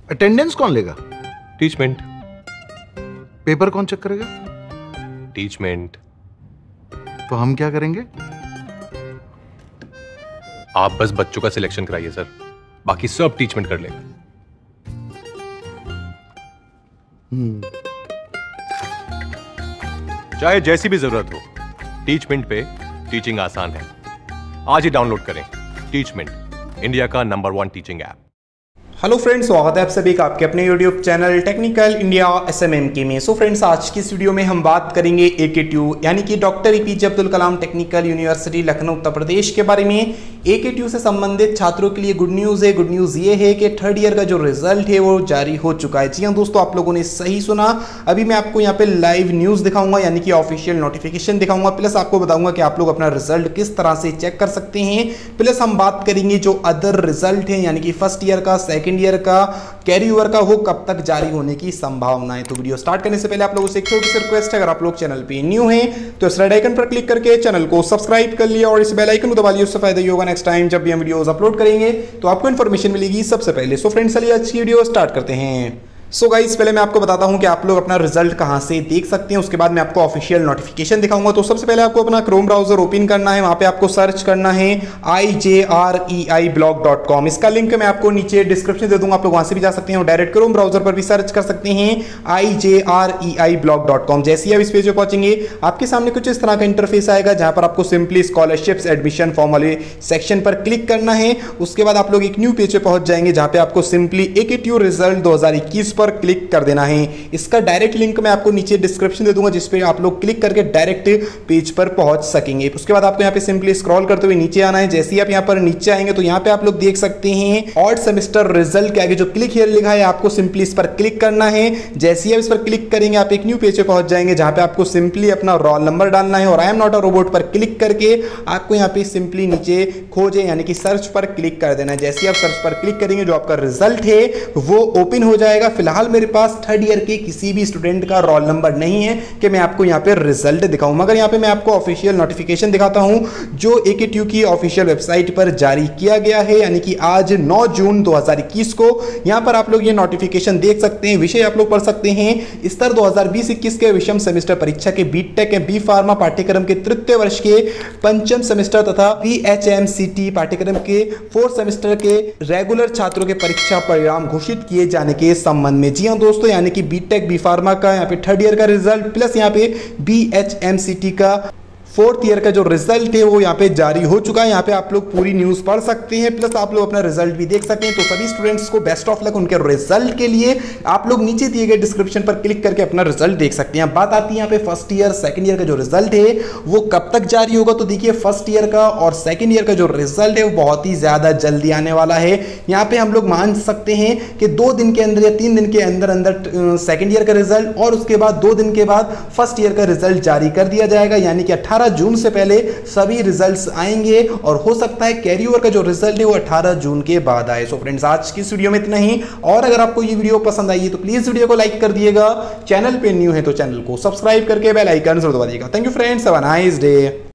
Attendance कौन लेगा? Teachmint. Paper कौन चेक करेगा? टीचमेंट। तो हम क्या करेंगे? आप बस बच्चों का सिलेक्शन कराइए सर, बाकी सब टीचमेंट कर लेगा। चाहे जैसी भी जरूरत हो, टीचमेंट पे टीचिंग आसान है। आज ही डाउनलोड करें टीचमेंट, इंडिया का number 1 teaching app. Hello friends, स्वागत है आप सभी का आपके अपने YouTube channel technical India SMMK में। सो फ्रेंड्स, आज की इस वीडियो में हम बात करेंगे AKTU यानी कि doctor APJ Abdul Kalam technical university Lucknow Uttar Pradesh के बारे में। AKTU से संबंधित छात्रों के लिए गुड न्यूज़ है। गुड न्यूज़ ये है कि थर्ड ईयर का जो रिजल्ट है वो जारी हो चुका है। जी हाँ दोस्तों, आप लोगों ने सही सुना। अभी मैं आपको यहाँ पे लाइव न्यूज़ दिखाऊंगा यानी कि ऑफिशियल नोटिफिकेशन दिखाऊंगा, प्लस आपको बताऊंगा कि आप लोग अपना रिजल्ट किस तरह से चेक कर सकते हैं। प्लस हम बात करेंगे जो अदर रिजल्ट है यानी कि फर्स्ट ईयर का, सेकेंड ईयर का, कैरी ओवर का, वो कब तक जारी होने की संभावना है। तो वीडियो स्टार्ट करने से पहले आप लोगों से एक छोटी सी रिक्वेस्ट है, अगर आप लोग चैनल पे न्यू हैं तो इस रेड आइकन पर क्लिक करके चैनल को सब्सक्राइब कर लिया और इस बेल आइकन को दबा लिया। उससे फायदा ये होगा नेक्स्ट टाइम जब भी हम वीडियोस अपलोड करेंगे तो आपको इन्फॉर्मेशन मिलेगी सबसे पहले। सो फ्रेंड्स, चलिए आज की वीडियो स्टार्ट करते हैं। सो गाइस, पहले मैं आपको बताता हूं कि आप लोग अपना रिजल्ट कहां से देख सकते हैं, उसके बाद मैं आपको ऑफिशियल नोटिफिकेशन दिखाऊंगा। तो सबसे पहले आपको अपना क्रोम ब्राउजर ओपन करना है, वहां पे आपको सर्च करना है ijreiblog.com। इसका लिंक मैं आपको नीचे डिस्क्रिप्शन दे दूंगा, आप लोग वहां से भी जा सकते हैं और डायरेक्ट क्रोम ब्राउजर पर भी सर्च कर सकते हैं ijreiblog.com। जैसे ही आप इस पेज पे पहुंचेंगे आपके सामने कुछ इस तरह का इंटरफेस आएगा, जहां पर आपको सिंपली स्कॉलरशिप्स एडमिशन फॉर्म वाले सेक्शन पर क्लिक करना है। उसके बाद आप लोग एक न्यू पेज पे पहुंच जाएंगे, जहां पे आपको सिंपली AKTU रिजल्ट 2021 पर क्लिक कर देना है। इसका डायरेक्ट लिंक मैं आपको नीचे डिस्क्रिप्शन दे दूंगा, जिस पे आप लोग क्लिक करके डायरेक्ट पेज पर पहुंच सकेंगे। उसके बाद आपको यहाँ पे सिंपली स्क्रॉल करते हुए नीचे आना है। जैसे ही आप यहाँ पर नीचे आएंगे तो यहाँ पे आप लोग देख सकते हैं ऑड सेमेस्टर रिजल्ट के आगे जो क्लिक हियर लिखा है, आपको सिंपली इस पर क्लिक करना है। जैसे ही आप इस पर क्लिक करेंगे आप एक न्यू पेज पे पहुंच जाएंगे, जहां पे आपको सिंपली अपना रोल नंबर डालना है और I am not a robot पर क्लिक करके आपको यहाँ पे सिंपली नीचे खोजे यानी कि सर्च पर क्लिक कर देना है। जैसे ही आप सर्च पर क्लिक करेंगे जो आपका रिजल्ट है वो ओपन हो जाएगा। फिलहाल मेरे पास थर्ड ईयर के किसी भी स्टूडेंट का रोल नंबर नहीं है कि मैं आपको यहाँ पे रिजल्ट दिखाऊं, मगर यहाँ पे मैं आपको ऑफिशियल नोटिफिकेशन दिखाता हूं जो AKTU की ऑफिशियल वेबसाइट पर जारी किया गया है, यानी कि आज 9 जून 2021 को। यहाँ पर आप लोग ये नोटिफिकेशन देख सकते हैं। विषय आप लोग पढ़ सकते हैं स्तर 2020-21 के विषम सेमेस्टर परीक्षा के BTech के B फार्मा पाठ्यक्रम के तृतीय वर्ष के पंचम सेमेस्टर तथा BHMCT पाठ्यक्रम के 4th सेमेस्टर के रेगुलर छात्रों के परीक्षा परिणाम घोषित किए जाने के संबंध में। जी हाँ दोस्तों, यानी कि BTech B फार्मा का यहाँ पे थर्ड ईयर का रिजल्ट प्लस यहाँ पे BHMCT का 4th ईयर का जो रिजल्ट है वो यहाँ पे जारी हो चुका है। यहाँ पे आप लोग पूरी न्यूज़ पढ़ सकते हैं, प्लस आप लोग अपना रिजल्ट भी देख सकते हैं। तो सभी स्टूडेंट्स को बेस्ट ऑफ लक उनके रिजल्ट के लिए। आप लोग नीचे दिए गए डिस्क्रिप्शन पर क्लिक करके अपना रिजल्ट देख सकते हैं। बात आती है यहाँ पे फर्स्ट ईयर सेकंड ईयर का जो रिजल्ट है वो कब तक जारी होगा। तो देखिए, फर्स्ट ईयर का और सेकेंड ईयर का जो रिजल्ट है वो बहुत ही ज़्यादा जल्दी आने वाला है। यहाँ पे हम लोग मान सकते हैं कि 2 दिन के अंदर या 3 दिन के अंदर अंदर सेकेंड ईयर का रिजल्ट और उसके बाद 2 दिन के बाद फर्स्ट ईयर का रिजल्ट जारी कर दिया जाएगा, यानी कि 18 जून से पहले सभी रिजल्ट्स आएंगे और हो सकता है कैरी ओवर का जो रिजल्ट है वो 18 जून के बाद आए। सो फ्रेंड्स, आज की इस वीडियो में इतना ही, और अगर आपको ये वीडियो पसंद आई है तो प्लीज वीडियो को लाइक कर दिएगा। चैनल पे न्यू है तो चैनल को सब्सक्राइब करके बेल आइकन जरूर दबा दिएगा। Thank you friends, have a nice day.